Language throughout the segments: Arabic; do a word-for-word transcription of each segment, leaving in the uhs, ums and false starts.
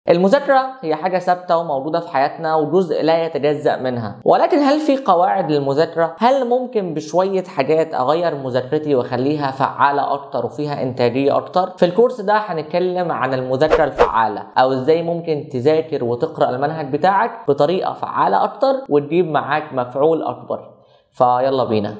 المذاكرة هي حاجة ثابتة وموجودة في حياتنا وجزء لا يتجزأ منها، ولكن هل في قواعد للمذاكرة؟ هل ممكن بشوية حاجات أغير مذاكرتي وأخليها فعالة أكتر وفيها إنتاجية أكتر؟ في الكورس ده هنتكلم عن المذاكرة الفعالة، أو إزاي ممكن تذاكر وتقرأ المنهج بتاعك بطريقة فعالة أكتر وتجيب معاك مفعول أكبر. فيلا بينا.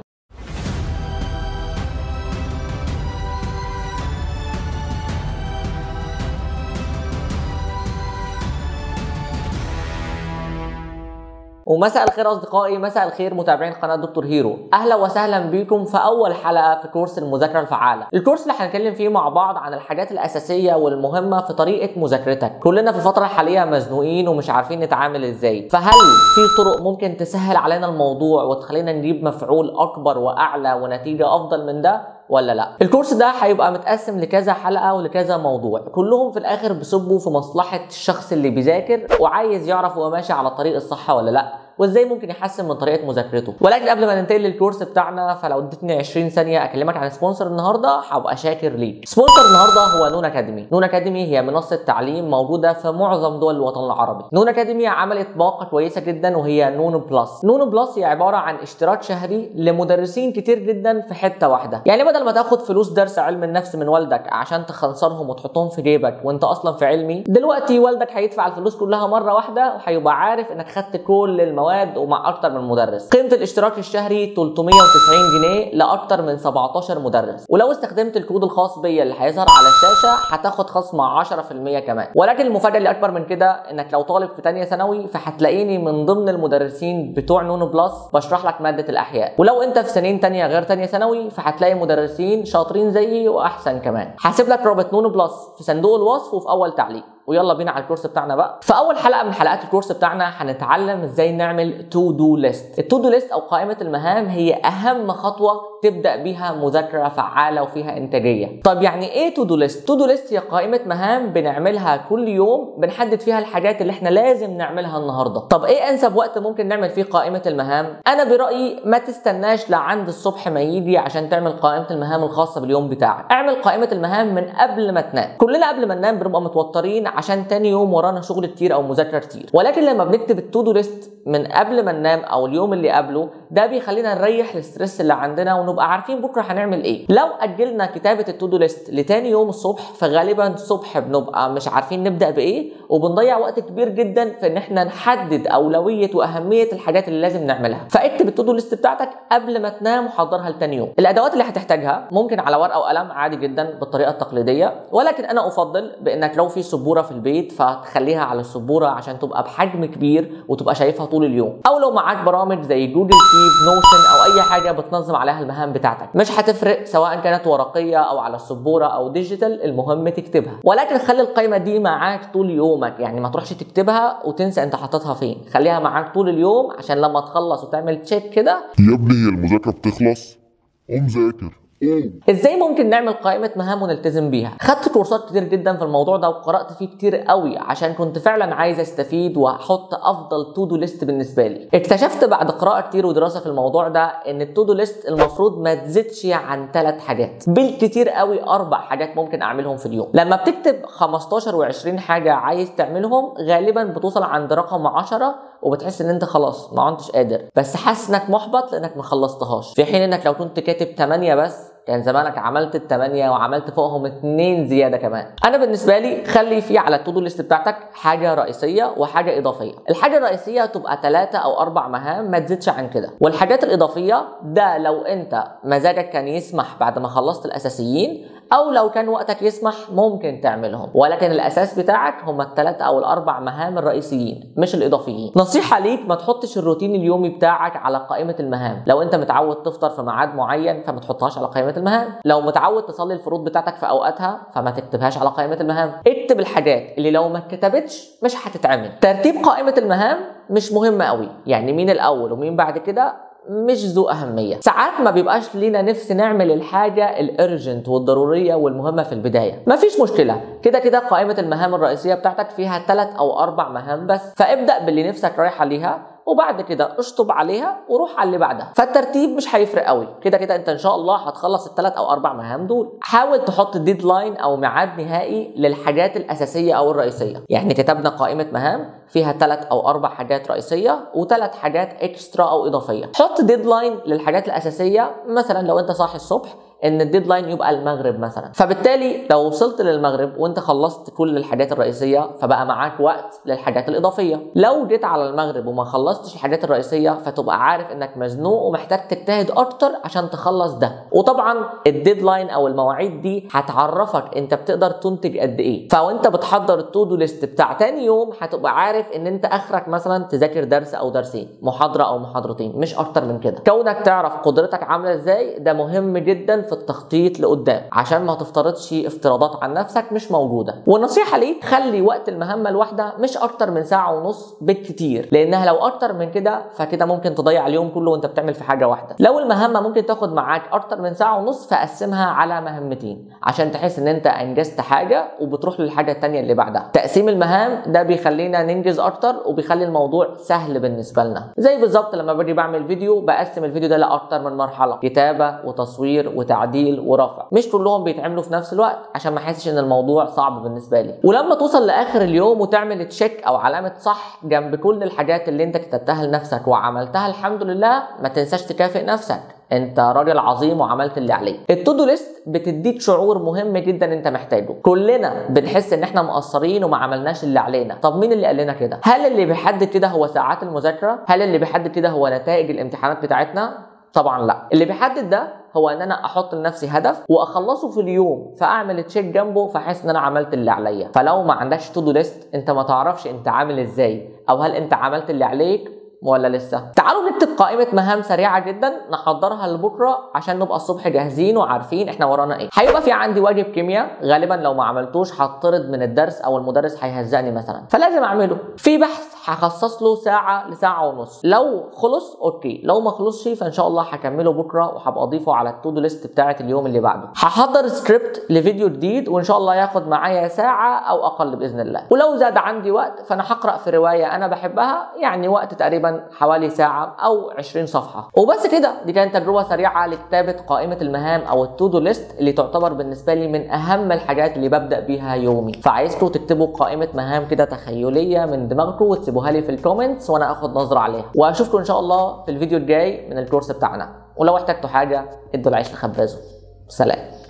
ومساء الخير اصدقائي، مساء الخير متابعين قناه دكتور هيرو. اهلا وسهلا بكم في اول حلقه في كورس المذاكره الفعاله. الكورس اللي هنتكلم فيه مع بعض عن الحاجات الاساسيه والمهمه في طريقه مذاكرتك. كلنا في الفتره الحاليه مزنوقين ومش عارفين نتعامل ازاي، فهل في طرق ممكن تسهل علينا الموضوع وتخلينا نجيب مفعول اكبر واعلى ونتيجه افضل من ده ولا لا؟ الكورس ده هيبقى متقسم لكذا حلقه ولكذا موضوع، كلهم في الاخر بيصبوا في مصلحه الشخص اللي بيذاكر وعايز يعرف هو ماشي على الطريق الصح ولا لا، وازاي ممكن يحسن من طريقه مذاكرته. ولكن قبل ما ننتقل للكورس بتاعنا، فلو اديتني عشرين ثانيه اكلمك عن سبونسر النهارده هبقى شاكر ليك. سبونسر النهارده هو نون اكاديمي. نون اكاديمي هي منصه تعليم موجوده في معظم دول الوطن العربي. نون اكاديمي عملت باقه كويسه جدا وهي نون بلس. نون بلس هي عباره عن اشتراك شهري لمدرسين كتير جدا في حته واحده. يعني بدل ما تاخد فلوس درس علم النفس من والدك عشان تخنصرهم وتحطهم في جيبك وانت اصلا في علمي، دلوقتي والدك هيدفع الفلوس كلها مره واحده وهيبقى عارف انك خدت كل المواد ومع اكتر من مدرس. قيمه الاشتراك الشهري ثلاثمية وتسعين جنيه لاكتر من سبعتاشر مدرس، ولو استخدمت الكود الخاص بيا اللي هيظهر على الشاشه هتاخد خصم عشرة في المية كمان. ولكن المفاجاه اللي اكبر من كده انك لو طالب في ثانيه ثانوي فهتلاقيني من ضمن المدرسين بتوع نون بلس بشرح لك ماده الاحياء، ولو انت في سنين ثانيه غير ثانيه ثانوي فهتلاقي مدرسين شاطرين زيي واحسن كمان. هسيب لك رابط نون بلس في صندوق الوصف وفي اول تعليق. ويلا بينا على الكورس بتاعنا بقى. في اول حلقه من حلقات الكورس بتاعنا هنتعلم ازاي نعمل تو دو ليست. التو دو ليست او قائمه المهام هي اهم خطوه تبدا بيها مذاكره فعاله وفيها انتاجيه. طب يعني ايه تو دو ليست؟ تو دو ليست هي قائمه مهام بنعملها كل يوم، بنحدد فيها الحاجات اللي احنا لازم نعملها النهارده. طب ايه انسب وقت ممكن نعمل فيه قائمه المهام؟ انا برايي ما تستناش لعند الصبح ما يجي عشان تعمل قائمه المهام الخاصه باليوم بتاعك. اعمل قائمه المهام من قبل ما تنام. كلنا قبل ما ننام بنبقى متوترين عشان تاني يوم ورانا شغل كتير او مذاكره كتير، ولكن لما بنكتب التو دو ليست من قبل ما ننام او اليوم اللي قبله، ده بيخلينا نريح الاسترس اللي عندنا ونبقى عارفين بكره هنعمل ايه. لو اجلنا كتابه التو دو ليست لتاني يوم الصبح فغالبا الصبح بنبقى مش عارفين نبدا بايه وبنضيع وقت كبير جدا في ان احنا نحدد اولويه واهميه الحاجات اللي لازم نعملها. فاكتب التو دو ليست بتاعتك قبل ما تنام وحضرها لتاني يوم. الادوات اللي هتحتاجها ممكن على ورقه وقلم عادي جدا بالطريقه التقليديه، ولكن انا افضل بانك لو في سبوره في البيت فتخليها على السبوره عشان تبقى بحجم كبير وتبقى شايفها طول اليوم، او لو معاك برامج زي جوجل كيب، نوشن او اي حاجه بتنظم عليها المهام بتاعتك. مش هتفرق سواء كانت ورقيه او على السبوره او ديجيتال، المهم تكتبها. ولكن خلي القائمه دي معاك طول يومك، يعني ما تروحش تكتبها وتنسى انت حاططها فين. خليها معاك طول اليوم عشان لما تخلص وتعمل تشيك كده، يا ابني هي المذاكره بتخلص؟ قوم ذاكر. ازاي ممكن نعمل قائمه مهام ونلتزم بيها؟ خدت كورسات كتير جدا في الموضوع ده وقرات فيه كتير قوي عشان كنت فعلا عايز استفيد واحط افضل تو دو ليست بالنسبه لي. اكتشفت بعد قراءه كتير ودراسه في الموضوع ده ان التو دو ليست المفروض ما تزيدش عن ثلاث حاجات، بالكتير قوي اربع حاجات ممكن اعملهم في اليوم. لما بتكتب خمستاشر وعشرين حاجه عايز تعملهم غالبا بتوصل عند رقم عشرة وبتحس ان انت خلاص ما عدتش قادر، بس حاسس انك محبط لانك ما خلصتهاش، في حين انك لو كنت كاتب ثمانية بس كان زمانك عملت الثمانية وعملت فوقهم اتنين زياده كمان. انا بالنسبه لي خلي في على التو دو ليست بتاعتك حاجه رئيسيه وحاجه اضافيه. الحاجه الرئيسيه تبقى ثلاثة او اربع مهام ما تزيدش عن كده، والحاجات الاضافيه ده لو انت مزاجك كان يسمح بعد ما خلصت الاساسيين، او لو كان وقتك يسمح ممكن تعملهم، ولكن الاساس بتاعك هم الثلاثه او الاربع مهام الرئيسيين مش الاضافيين. نصيحه ليك ما تحطش الروتين اليومي بتاعك على قائمه المهام. لو انت متعود تفطر في ميعاد معين فما تحطهاش على قائمه المهام. لو متعود تصلي الفروض بتاعتك في اوقاتها فما تكتبهاش على قائمه المهام. اكتب الحاجات اللي لو ما اتكتبتش مش هتتعمل. ترتيب قائمه المهام مش مهم قوي، يعني مين الاول ومين بعد كده مش ذو اهميه. ساعات ما بيبقاش لينا نفس نعمل الحاجه الارجنت والضروريه والمهمه في البدايه، مفيش مشكله، كده كده قائمه المهام الرئيسيه بتاعتك فيها ثلاث او اربع مهام بس، فابدا باللي نفسك رايحه ليها وبعد كده اشطب عليها وروح على اللي بعدها. فالترتيب مش هيفرق قوي، كده كده انت ان شاء الله هتخلص الثلاث او اربع مهام دول. حاول تحط ديدلاين او ميعاد نهائي للحاجات الاساسيه او الرئيسيه، يعني كتبنا قائمه مهام فيها ثلاث او اربع حاجات رئيسيه وثلاث حاجات اكسترا او اضافيه. حط ديدلاين للحاجات الاساسيه، مثلا لو انت صاحي الصبح ان الديدلاين يبقى المغرب مثلا، فبالتالي لو وصلت للمغرب وانت خلصت كل الحاجات الرئيسيه فبقى معاك وقت للحاجات الاضافيه. لو جيت على المغرب وما خلصتش الحاجات الرئيسيه فتبقى عارف انك مزنوق ومحتاج تجتهد اكتر عشان تخلص ده. وطبعا الديدلاين او المواعيد دي هتعرفك انت بتقدر تنتج قد ايه، فوانت بتحضر التو دو ليست بتاع تاني يوم هتبقى عارف ان انت اخرك مثلا تذاكر درس او درسين، محاضره او محاضرتين، مش اكتر من كده. كونك تعرف قدرتك عامله ازاي ده مهم جدا في التخطيط لقدام، عشان ما تفترضش افتراضات عن نفسك مش موجوده. والنصيحه ليك خلي وقت المهمه الواحده مش اكتر من ساعه ونص بالكتير، لانها لو اكتر من كده فكده ممكن تضيع اليوم كله وانت بتعمل في حاجه واحده. لو المهمه ممكن تاخد معاك اكتر من ساعه ونص فقسمها على مهمتين عشان تحس ان انت انجزت حاجه وبتروح للحاجه الثانيه اللي بعدها. تقسيم المهام ده بيخلينا ننجز اكتر وبيخلي الموضوع سهل بالنسبه لنا. زي بالظبط لما باجي بعمل فيديو بقسم الفيديو ده لاكتر من مرحله، كتابه وتصوير وتعديل ورفع، مش كلهم بيتعملوا في نفس الوقت عشان ما احسش ان الموضوع صعب بالنسبه لي. ولما توصل لاخر اليوم وتعمل تشيك او علامه صح جنب كل الحاجات اللي انت كتبتها لنفسك وعملتها الحمد لله، ما تنساش تكافئ نفسك، انت راجل عظيم وعملت اللي عليك. التو دو ليست بتديك شعور مهم جدا انت محتاجه. كلنا بنحس ان احنا مقصرين وما عملناش اللي علينا. طب مين اللي قال لنا كده؟ هل اللي بيحدد كده هو ساعات المذاكره؟ هل اللي بيحدد كده هو نتائج الامتحانات بتاعتنا؟ طبعا لا. اللي بيحدد ده هو ان انا احط لنفسي هدف واخلصه في اليوم، فاعمل تشيك جنبه فاحس ان انا عملت اللي عليا. فلو ما عندكش تو دو ليست انت ما تعرفش انت عامل ازاي، او هل انت عملت اللي عليك ولا لسه. تعالوا نكتب قائمة مهام سريعة جدا نحضرها لبكرة عشان نبقى الصبح جاهزين وعارفين احنا ورانا ايه. هيبقى في عندي واجب كيمياء غالبا لو ما عملتوش هطرد من الدرس او المدرس هيهزقني مثلا، فلازم اعمله. في بحث هخصص له ساعة لساعة ونص، لو خلص اوكي، لو ما خلصش فان شاء الله هكمله بكرة وهبقى اضيفه على التو دو ليست بتاعة اليوم اللي بعده. هحضر سكريبت لفيديو جديد وان شاء الله ياخد معايا ساعة او اقل باذن الله. ولو زاد عندي وقت فانا هقرأ في رواية انا بحبها، يعني وقت تقريبا حوالي ساعة أو عشرين صفحة. وبس كده، دي كانت تجربة سريعة لكتابة قائمة المهام أو التو دو ليست اللي تعتبر بالنسبة لي من أهم الحاجات اللي ببدأ بيها يومي. فعايزكم تكتبوا قائمة مهام كده تخيلية من دماغكم وتسيبوها لي في الكومنتس وأنا آخد نظرة عليها. وأشوفكم إن شاء الله في الفيديو الجاي من الكورس بتاعنا. ولو احتجتوا حاجة ادوا العيش لخبازه. سلام.